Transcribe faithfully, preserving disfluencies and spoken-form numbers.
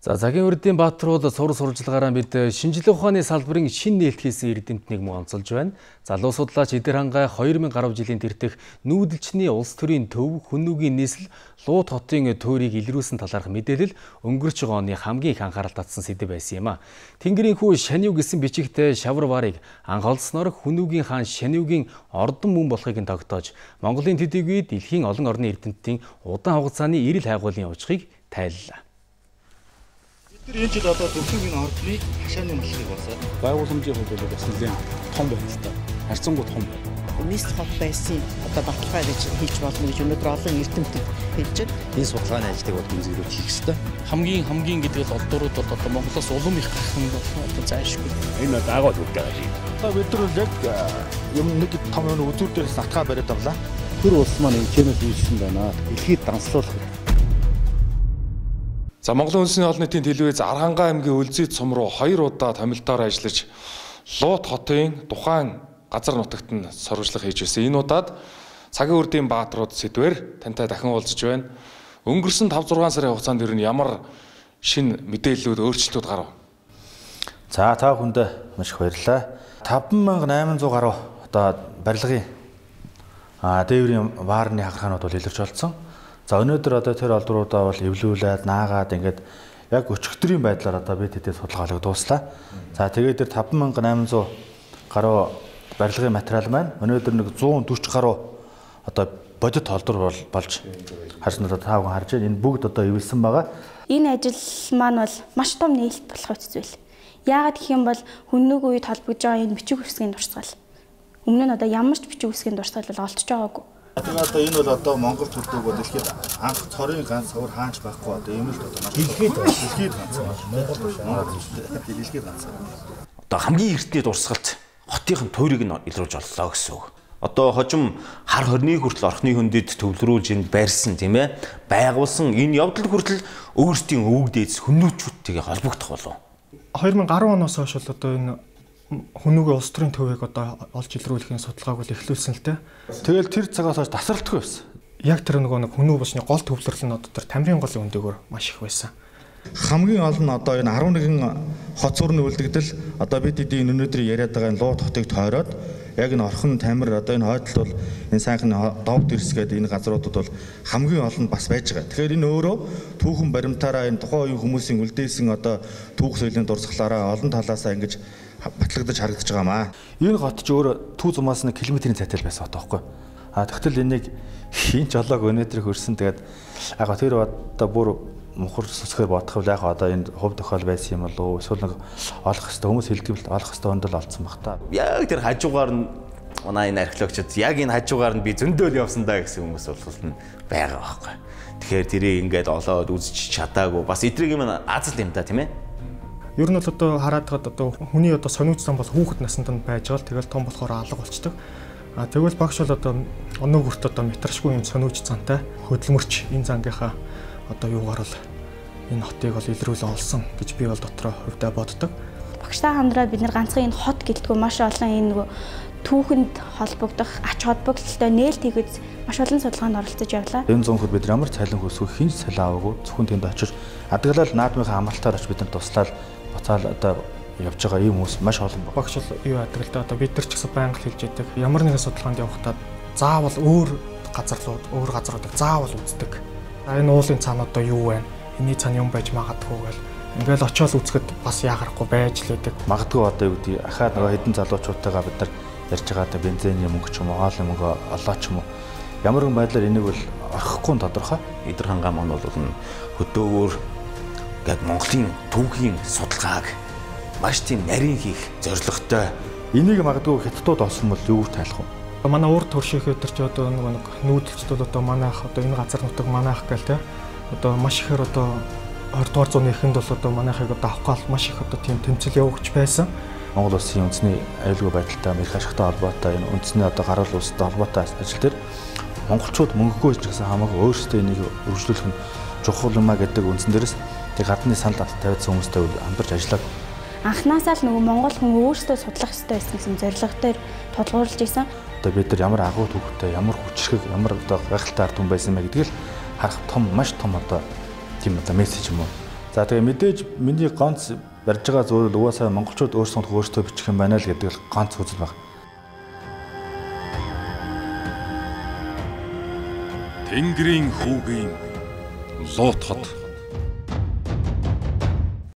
За Цагийн урдын Баатарууд сур сурчлагаараа бид шинжилгээ ухааны салбарын шинэ нээлт хийсэн эрдэмтнийг мөн онцолж байна. Залуу судлаач Идэр хангай две тысячи гаруй жилийн тэртэх нүүдэлчний улс төрийн төв хүнүүгийн нийслэл Лууд хотын төөрийг илрүүлсэн талаарх мэдээлэл өнгөрч байгаа оны хамгийн их анхаарал татсан сэдэв байсан юм а. Тэнгэрийн хүү Шаниу гэсэн бичигтэй шавар варыг анх олдсноор хүнүүгийн хаан Шаниугийн ордон мөн болохыг нь тогтоож Монголын төдийгүй дэлхийн олон орны эрдэмтдийн удаан хугацааны эрэл хайгуулын учрыг тайллаа. Тэр энэ жил одоо төвхөгийн ордны хашааны малхыг болсон. Байгууламжийн хувьд бас нэлээд том байна л та. Харьцангуй том байна. Нийслэл хот байсан одоо баталгаа гэж хэлж болно гэж өнөөдөр олон эрдэмтэд хэлж байна. Энэ судалгааны ажлыг бол гүнзгийрүүл хийх ёстой. Хамгийн хамгийн гэдэг нь олдуурууд одоо Монголоос улам их гарах нь одоо зайлшгүй. Энэ дагуулж өгч байгаа юм. Одоо бид нар яг юм нэг том юм үзүүр дээрээс натгаа бариад авлаа. Тэр улс маань энэ чэнэл хийсэн байна. Дэлхийд данслуулах. За Монголын үндэсний олон нийтийн телевиз Архангай аймгийн Үлзий цум руу хоёр удаа томилтоор ажиллаж Лууд хотын тухайн газар нутагт нь сурвалжлага хийж байсан. Энэ удаад Цагийн урдын Баатарууд сэдвээр тантай дахин уулзж байна. Өнгөрсөн five six сарын хугацаанд ер нь ямар шинэ мэдээллүүд, өөрчлөлтүүд гарав? За та бүхэнд маш их баярлалаа. five thousand eight hundred гаруй одоо барилгын а дээврийн ваарны хагархаанууд бол илэрч олдсон. За өнөөдөр одоо тэр олдруудаа бол эвлүүлээд наагаад ингээд яг өчигдрийн байдлаар одоо бид хэдийн судалгаалыг дууслаа. За тэгээд тэр five thousand eight hundred гаруй барилгын материал маань өнөөдөр нэг one forty гаруй одоо бодит олдор бол болж харсан одоо та бүхэн харж байна. Энэ бүгд одоо эвлсэн байгаа. Энэ ажил маань бол маш том нээлт болох үзвэл. Яагаад гэх юм бол хүннүүг үед холбогдож байгаа энэ бичиг үсгийн дурсгал. Өмнө нь одоо ямар ч бичиг үсгийн дурсгал бол олдож байгаагүй. Тэгээд одоо энэ бол одоо Монгол төрдөг бол дэлхийд анх цорын ганц савар хаанч байхгүй одоо юм л одоо дэлхийд дэлхийд ганц Монгол биш дэлхийд ганц. Одоо хамгийн эртний дурсгалт хотын туйрыг нь илрүүлж оллоо гэсэн үг. Одоо хожим хар хорны хүртэл орхны хөндөд төвлөрүүлж энд байрсан тийм ээ байгуулсан энэ явдал хүртэл өөрсдийн өвөг дээдс хүннүүчүүдтэйгээ холбогдох болов. two thousand ten оноос хойш бол одоо энэ хүнүүгийн улс төрийн төвийг одоо олж илрүүлэхийн судалгааг бол эхлүүлсэн л дээ. Тэгэл тэр цагаас хойш тасралтгүй байсан. Яг тэр нөгөө нэг хүнүү босны гол төвлөрлөл нь одоо тэр тамирын голын өндөөгөр маш их байсан. Хамгийн олон одоо энэ eleven хот сүрний үлдэгдэл одоо бид эдийн өнөөдөр яриад байгаа энэ Лууд хотыг тойроод яг энэ орхон тамир одоо энэ хойдол бол энэ сайхан довд ирс гэдэг энэ газруудад бол хамгийн олон бас байж байгаа. Тэгэхээр энэ өөрөө түүхэн баримтаараа энэ тухайн үеийн хүмүүсийн үлдээсэн одоо түүх соёлын дурсгалаараа олон талаасаа ингэж батлагдаж харагдаж байгаа маа. Энэ хот ч өөр Төв зумаас нэг километрийн цайтал байсан хот байхгүй. А тэгтэл энийг хийн ч олоог өнөөдөр хөрсөн. Тэгээд яг тэр одоо бүр мухар сүсгээр бодох вэ яг одоо энэ хувь тохиол байсан юм болов уу? Эсвэл нэг олох хэвээр хүмүүс хэлдэг л олох хэвээр өндөл олдсон баг та. Яг тэр хажуугаар нь манай энэ археологчид яг энэ хажуугаар нь би зөндөөл явсан даа гэсэн хүмүүс бол байгаа байхгүй. Тэгэхээр тэрийг ингээд олоод үзэж чадаагүй. Бас эдрийг юм азал юм да тийм ээ. Ер нь л одоо хараад хад одоо хүний одоо сониуцсан бол хүүхэд наснд нь байж гал тэгэл том болохоор алга болчдөг. А тэгвэл багш бол одоо оног хүрт одоо метрашгүй юм сониуч цантай хөдөлмөрч энэ зангийнхаа одоо юугаар бол энэ хотыг бол илрүүлэн олсон гэж би бол дотроо хувьдаа боддог. Багштай хамтраад бид нар ганцхан энэ хот гэлтгүй маш олон энэ нөгөө түүхэнд холбогдох ач холбогдолтой нээлт хийгээд маш олон судалгаанд оролцож явлаа. Энэ зөнхөд бид ямар цалин хөөсгөх хинч цалин аваагүй зөвхөн тэнд очиж адгалал наадмынхаа амралтаар очиж бид нар туслаад бацаал одоо явж байгаа юм хүмүүс маш олон байна. Багш бол юу яадаг л да одоо бид нар ч гэсэн байнга хэлж яадаг. Ямар нэгэн судалгаанд явахдаа заавал өөр газарлууд, өөр газруудыг заавал үздэг. Энэ уулын цаана одоо юу байна? Эний цаана юм байж магадгүй гэл. Ингээл очиод үзэхэд бас яагарахгүй байж л байдаг. Магадгүй одоо юу гэдэг ахаад нөгөө хэдэн залуучуудтайгаа бид нар ярьж байгаа одоо бензиний мөнгө ч юм уу, хоолны мөнгө олоо ч юм уу. Ямар нэгэн байдлаар энийг бол орхихгүй тодорхой. Идэр хангай маань бол хөдөөгөр гээд Монголын түүхийн судалгааг маш тийм нарийн хийх зорилготой. Энийг магадгүй хятадууд олсон бол юу тайлах вэ? Манай урд төршийнхээ төр ч одоо нэг нүүдэлчд бол одоо манайх одоо энэ газар нутаг манайх гэл те. Одоо маш ихээр одоо twenty дугаар зууны эхэнд бол одоо манайхыг одоо авах гал маш их одоо тийм тэмцэл явуулж байсан. Монгол улсын үндэсний аюулгүй байдалтай Америк ашигтай холбоотой энэ үндэсний одоо гарал улстай холбоотой ажил дээр монголчууд мөнгөгүй ч гэсэн хамаагүй өөрсдөө энийг өргөжлүүлэх нь чухал юмаа гэдэг үндсэн дээрээс тэг гадны санал тавьсан хүмүүстэй хамтарч ажиллаад анхнаасаа л нөгөө монгол хүн өөрсдөө судлах хэрэгтэй байсан гэсэн зорилготой тодруулж исэн. Одоо бид нар ямар агуу түүхтэй, ямар хүчрхэг, ямар одоо гайхалтай ард хүн байсан бэ гэдгийг харах том маш том одоо тийм одоо мессеж юм уу За тэгээ мэдээж миний ганц барьж байгаа зүйл угаасаа монголчууд өөрсдөө өөрсдөө бичих юм байна л гэдэг л ганц үзэл байна. Тэнгэрийн хүүгийн Лот хот